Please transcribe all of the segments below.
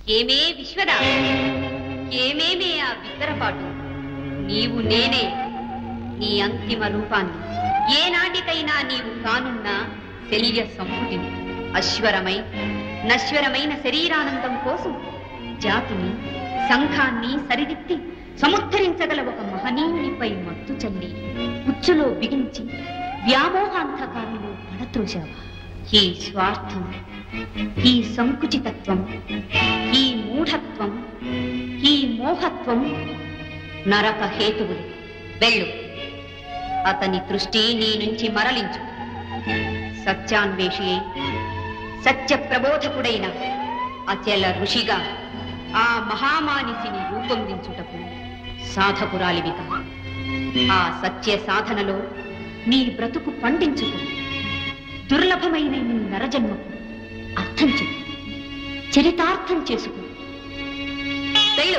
ఏమే విశ్వదా, ఏమేమే ఆ బిగ్గరపాటు? నీవు నేనే, నీ అంతిమ రూపాన్ని. ఏనాటికైనా నీవు కానున్న శల్య సంపుటిని. అశ్వరమై నశ్వరమైన శరీరానందం కోసం జాతిని సంఘాన్ని సరిదిద్ది సముద్ధరించగల ఒక మహనీయునిపై మత్తు చల్లి ఉచ్చులో బిగించి వ్యామోహాంధకారంలో పడత్రోశావా? ఈ స్వార్థం, ఈ సంకుచితత్వం, ఈ మూఢత్వం, ఈ మోహత్వం నరక హేతువులు. వెళ్ళు, అతని దృష్టి నీ నుంచి మరలించు. సత్యాన్వేషి, సత్య ప్రబోధకుడైన అచల ఋషిగా ఆ మహామానిసిని రూపొందించుటకు సాధకురాలివిగా ఆ సత్య సాధనలో నీ బ్రతుకు పండించుకు. దుర్లభమైన నీ నరజన్మకు అర్థం చెప్పు, చరితార్థం చేసుకో. వెళ్ళు.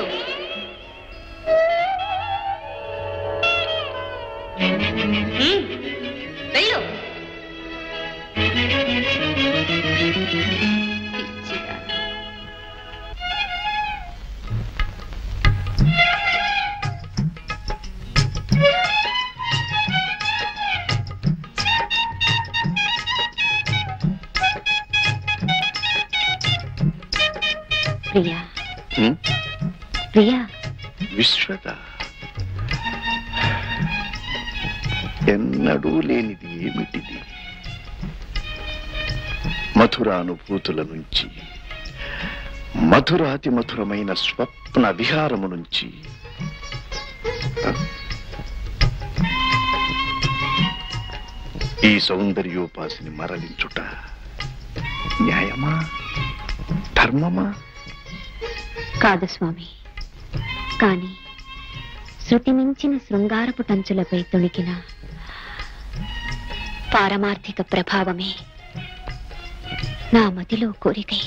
వెళ్ళు. ప్రియా, ప్రియా. విశ్వద, ఎన్నడూ లేనిది ఏమిటిది? మధురానుభూతుల నుంచి, మధురాతి మధురమైన స్వప్న విహారము నుంచి ఈ సౌందర్యోపాసిని మరలించుట న్యాయమా, ధర్మమా? కాదు స్వామి, కాని శృతి మించిన శృంగారపు టంచులపై తొణికిన పారమార్థిక ప్రభావమే నా మదిలో కోరికై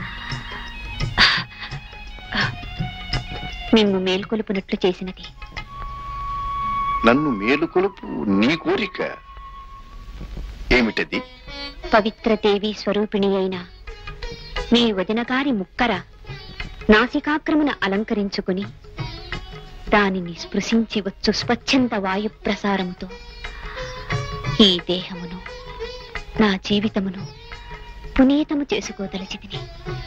నిన్ను మేల్కొలుపునట్లు చేసినది. నన్ను మేలుకొలుపు నీ కోరిక ఏమిటది? పవిత్ర దేవి స్వరూపిణి అయిన నీ వదినగారి ముక్కర నాసికాగ్రమున అలంకరించుకుని దానిని స్పృశించి వచ్చు స్వచ్ఛంద వాయు ప్రసారముతో ఈ దేహమును, నా జీవితమును పునీతము చేసుకోదలచితిని.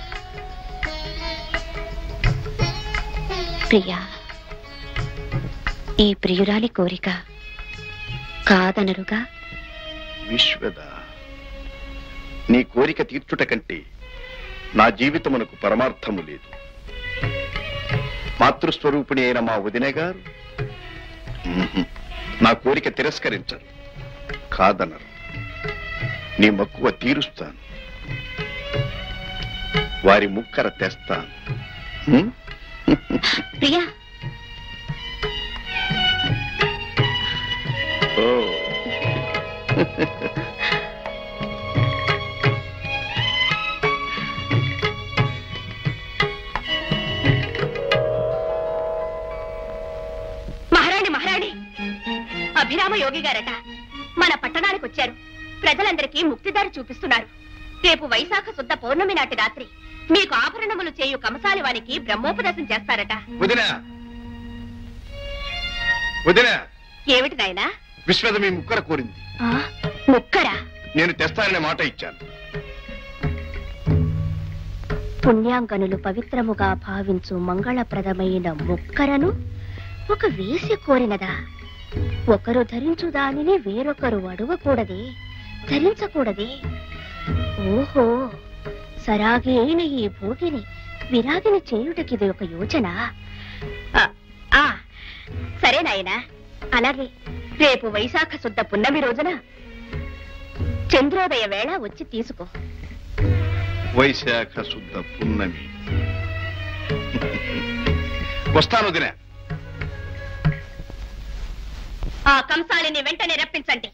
ప్రియా, ఈ ప్రియురాలి కోరిక కాదనరుగా? విశ్వద, నీ కోరిక తీర్చుట కంటే నా జీవితమునకు పరమార్థము లేదు. మాతృస్వరూపిణి అయిన మా వదినే గారు నా కోరిక తిరస్కరించరు, కాదనరు. నీ మక్కువ తీరుస్తాను, వారి ముక్కర తెస్తాను. ప్రియా, అభిరామ యోగి గారట మన పట్టణానికి వచ్చారు. ప్రజలందరికీ ముక్తిదారి చూపిస్తున్నారు. రేపు వైశాఖ శుద్ధ పౌర్ణమి నాటి రాత్రి మీకు ఆభరణములు చేయు కంసాలి వారికి బ్రహ్మోపదేశం చేస్తారట. ఏమిటి నాయనా? విశ్వద మీ ముక్కర కోరింది. ముక్కరా? నేను తెస్తాననే మాట ఇచ్చాను. పుణ్యాంగనులు పవిత్రముగా భావించు మంగళప్రదమైన ముక్కరను ఒక వేసి కోరినదా? ఒకరు ధరించు దానిని వేరొకరు అడవకూడదే, ధరించకూడదే. ఓహో, సరాగి అయిన ఈ భోగిని విరాగిని చేయుటకిది ఒక యోచన. సరే నాయనా, అలాగే రేపు వైశాఖ శుద్ధ పున్నమి రోజున చంద్రోదయ వేళ వచ్చి తీసుకో. వైశాఖ శుద్ధ పున్నమి వస్తాను దిన. ఆ కంసాలిని వెంటనే రప్పించండి.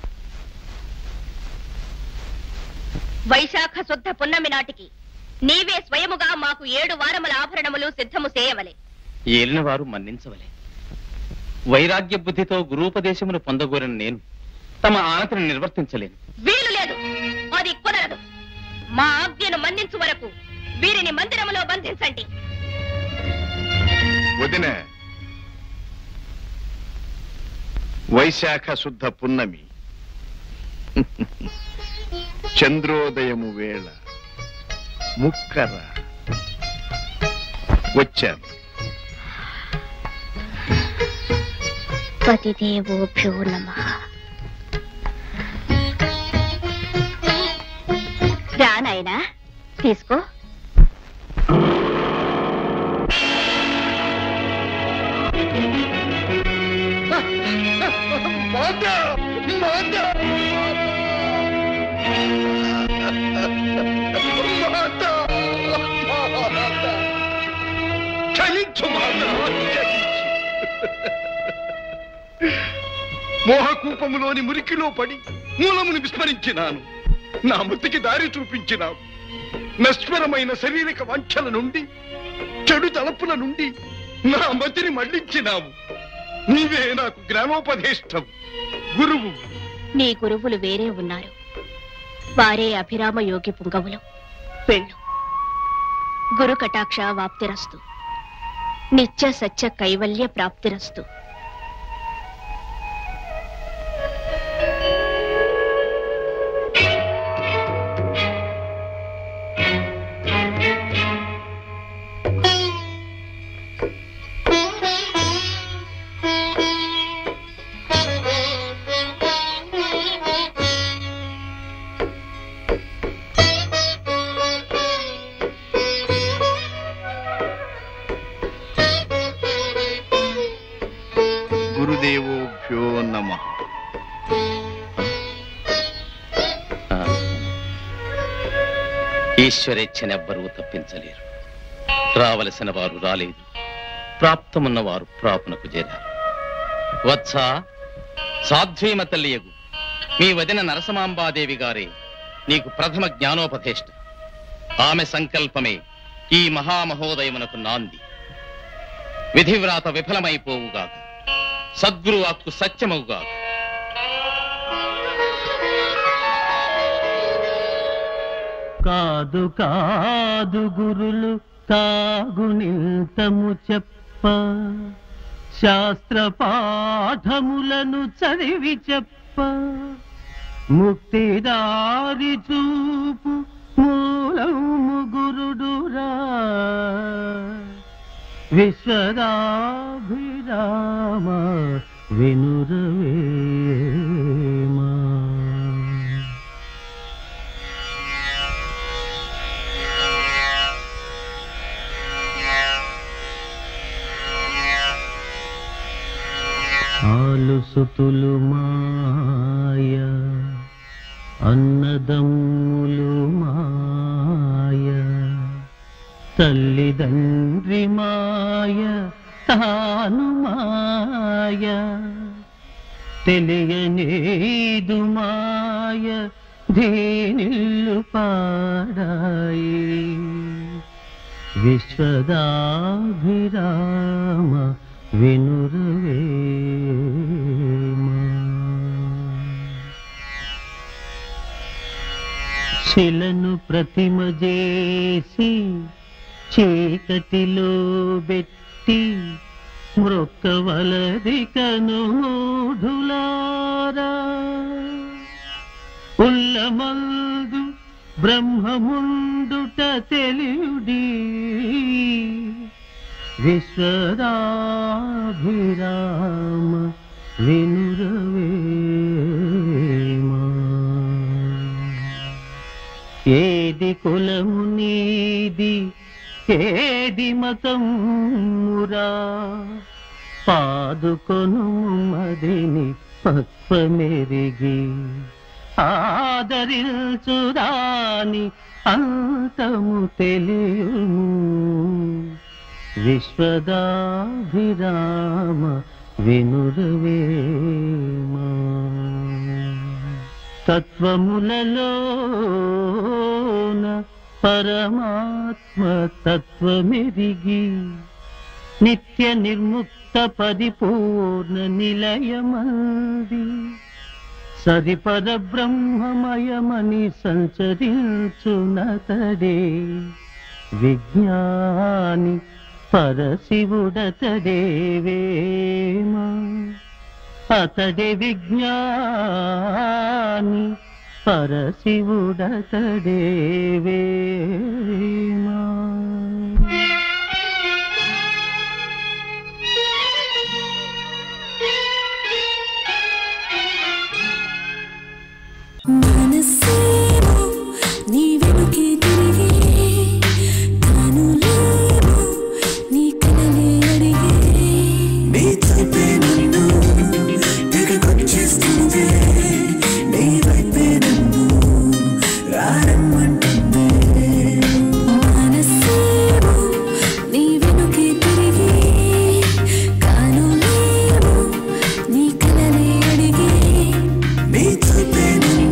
వైశాఖ శుద్ధ పున్నమి నాటికి నీవే స్వయముగా మాకు 7 వారముల ఆభరణములు సిద్ధము చేయవలే. ఏలిన వారు మన్నించవలే. వైరాగ్య బుద్ధితో గురూపదేశమును పొందగోరిన నేను తమ ఆనతిని నిర్వర్తించలేను. వీలు లేదు, అది కుదరదు. మా ఆజ్ఞను మన్నించు వరకు వీరిని మందిరములో బంధించండి. వదిన, వైశాఖ శుద్ధ పున్నమి, చంద్రోదయము వేళ ముక్కర వచ్చాను. పతిదేవోభ్యో నమః. రా నాయనా, తీసుకో. మోహకూపములోని మురికిలో పడి మూలమును విస్మరించినాను. నా మృతికి దారి చూపించినావు. నశ్వరమైన శారీరక వాంఛల నుండి, చెడు తలపుల నుండి నా మతిని మళ్లించినావు. నీవే నాకు గ్రామోపదేష్టం, గురువు. నీ గురువులు వేరే ఉన్నారు. వారే అభిరామ యోగి పుంగవులు. వెళ్ళు. గురు కటాక్ష వాప్తిరస్తు. నిత్య సత్య కైవల్య ప్రాప్తిరస్తు. గురుదేవోభ్యో నమః. ఈశ్వరేచ్ఛనెవ్వరూ తప్పించలేరు. రావలసిన వారు రాలేదు, ప్రాప్తమున్న వారు ప్రాపునకు చేరారు. వత్స, సాధ్వీమ తల్లియగు మీ వదిన నరసమాంబాదేవి గారే నీకు ప్రథమ జ్ఞానోపదేష్ట. ఆమె సంకల్పమే ఈ మహామహోదయమునకు నాంది. విధివ్రాత విఫలమైపోవుగాక, సద్గురు వాక్కు సత్యమవుగాక. కాదు కాదు గురులు కాగునింతము చెప్ప, శాస్త్ర పాఠములను చదివి చెప్ప, ముక్తిదారి చూపు మూలము గురుడురా. విశ్వదాభిరామ వినురవేమా. ఆలుసుతులు మాయ, అన్నదమ్ములు మాయ, తల్లిదండ్రి మాయ, తాను మాయ, తెలియనేదు మాయ, దీనిల్లు పాడాయి. విశ్వదాభిరామ వినురవేమా. శిలను ప్రతిమ చేసి చీకటిలో బెట్టి, మృక్కవలది కనుమూఢులారా. ఉల్లమందు బ్రహ్మముండుట తెలియుడి. విశ్వదాభిరామ వినురవేమా. ఏది కులము నీది, ఏది మతమురా, పాదుకొను మదిని పక్వమెరిగి. ఆదరించుదాని అంతము తెలియుము. విశ్వదాభిరామ వినురవేమా. తత్వములలోన పరమాత్మ తత్వమెరిగి, నిత్య నిర్ముక్త పరిపూర్ణ నిలయమంది. సరిపర బ్రహ్మమయమని సంచరించునతడే విజ్ఞాని పరశివుడతడేవేమా అతడే విజ్ఞాని పరశివుడతడేవేమా